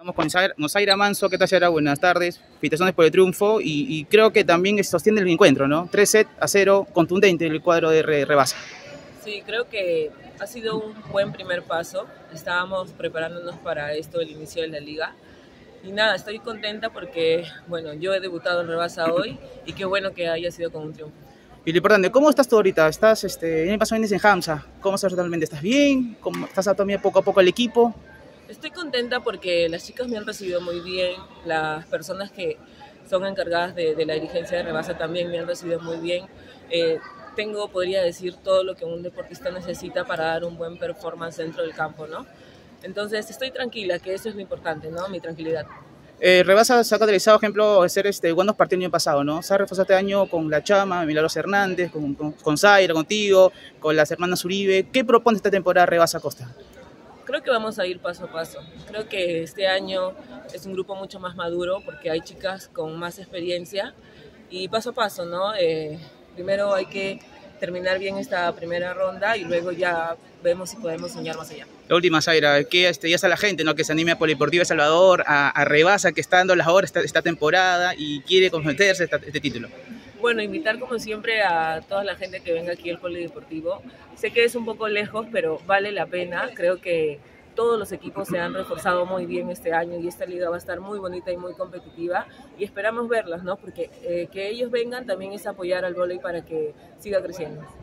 Estamos con Nosaira Manso. ¿Qué tal, Sara? Buenas tardes. Felicitaciones por el triunfo y creo que también sostiene el encuentro, ¿no? 3-0, contundente el cuadro de Rebasa. Sí, creo que ha sido un buen primer paso. Estábamos preparándonos para esto, el inicio de la liga. Y nada, estoy contenta porque, bueno, yo he debutado en Rebasa hoy y qué bueno que haya sido con un triunfo. Y lo importante, ¿cómo estás tú ahorita? ¿Estás, el año pasado vienes en Hamza? ¿Cómo estás totalmente? ¿Estás bien? ¿Cómo estás también poco a poco al equipo? Estoy contenta porque las chicas me han recibido muy bien, las personas que son encargadas de la dirigencia de Rebasa también me han recibido muy bien. Podría decir, todo lo que un deportista necesita para dar un buen performance dentro del campo, ¿no? Entonces estoy tranquila, que eso es lo importante, ¿no? Mi tranquilidad. Rebasa se ha catalizado, ejemplo, de ser buenos partidos el año pasado, ¿no? Se ha reforzado este año con La Chama, Milagros Hernández, con Zaira, contigo, con las hermanas Uribe. ¿Qué propone esta temporada Rebasa Costa? Creo que vamos a ir paso a paso. Creo que este año es un grupo mucho más maduro porque hay chicas con más experiencia y paso a paso, ¿no? Primero hay que terminar bien esta primera ronda y luego ya vemos si podemos soñar más allá. La última, Zaira, que ya está la gente, ¿no? Que se anime a Polideportivo de Salvador, a Rebasa, que está dando las horas esta temporada y quiere comprometerse a este título. Bueno, invitar como siempre a toda la gente que venga aquí al Polideportivo. Sé que es un poco lejos, pero vale la pena. Creo que todos los equipos se han reforzado muy bien este año y esta liga va a estar muy bonita y muy competitiva y esperamos verlas, ¿no? Porque que ellos vengan también es apoyar al vóley para que siga creciendo.